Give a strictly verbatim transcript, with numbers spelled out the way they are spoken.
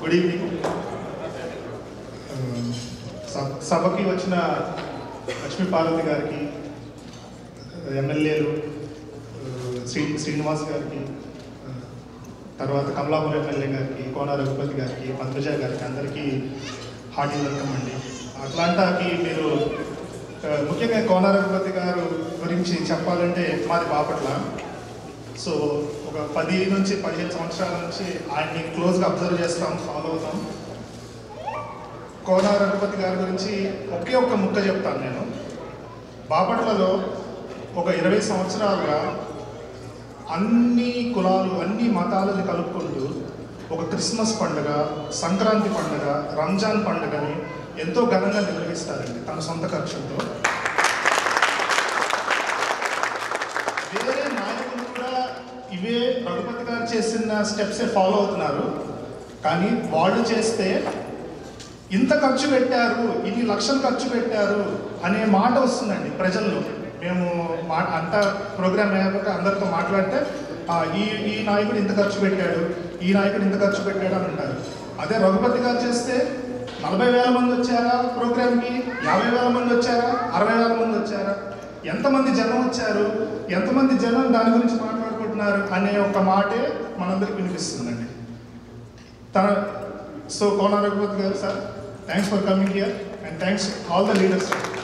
Good evening. సభకి వచ్చిన లక్ష్మీ పార్వతి గారికి, ఎమ్మెల్యేలు శ్రీ శ్రీనివాస్ గారికి, తర్వాత కమలాపురం ఎమ్మెల్యే గారికి, కోన రఘుపతి గారికి, పంకజ గారికి అందరికీ హార్టీ వెల్కమ్ అండి. అట్లాంటాకి మీరు ముఖ్యంగా కోన రఘుపతి గారు గురించి చెప్పాలంటే మాది బాపట్ల. సో ఒక పది నుంచి పదిహేను సంవత్సరాల నుంచి ఆయన్ని క్లోజ్గా అబ్జర్వ్ చేస్తాం, ఫాలో అవుతాం. కోన రఘుపతి గారి గురించి ఒకే ఒక్క ముక్క చెప్తాను నేను. బాపట్లలో ఒక ఇరవై సంవత్సరాలుగా అన్ని కులాలు అన్ని మతాలను కలుపుకుంటూ ఒక క్రిస్మస్ పండుగ, సంక్రాంతి పండుగ, రంజాన్ పండుగని ఎంతో ఘనంగా నిర్వహిస్తారండి తన సొంత ఖర్చులతో. వేరే నాయకులు కూడా ఇవే రఘుపతి గారు చేసిన స్టెప్సే ఫాలో అవుతున్నారు. కానీ వాళ్ళు చేస్తే ఇంత ఖర్చు పెట్టారు, ఇన్ని లక్షలు ఖర్చు పెట్టారు అనే మాట వస్తుందండి ప్రజల్లో. మేము మా అంతా ప్రోగ్రామ్ అయ్యాక అందరితో మాట్లాడితే ఈ ఈ నాయకుడు ఇంత ఖర్చు పెట్టాడు, ఈ నాయకుడు ఇంత ఖర్చు పెట్టాడు అని అంటారు. అదే రఘుపతి గారు చేస్తే నలభై వేల మంది వచ్చారా ప్రోగ్రామ్కి, యాభై వేల మంది వచ్చారా, అరవై వేల మంది వచ్చారా, ఎంతమంది జనం వచ్చారు, ఎంతమంది జనం దాని గురించి మాట్లాడుకుంటున్నారు అనే ఒక మాటే మనందరికి వినిపిస్తుందండి. తన సో కోన రఘుపతి గారు sir, thanks for coming here and thanks all the leaders.